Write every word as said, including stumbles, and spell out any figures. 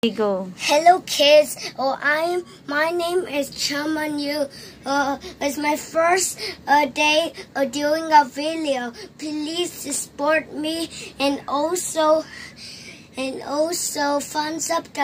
Go. Hello kids, oh I'm my name is Chamanu. Uh, it's my first uh, day uh, doing a video. Please support me and also and also thumbs up the